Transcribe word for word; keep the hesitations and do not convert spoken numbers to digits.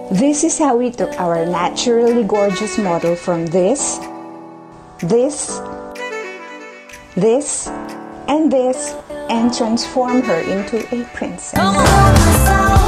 This is how we took our naturally gorgeous model from this, this, this, and this, and transformed her into a princess.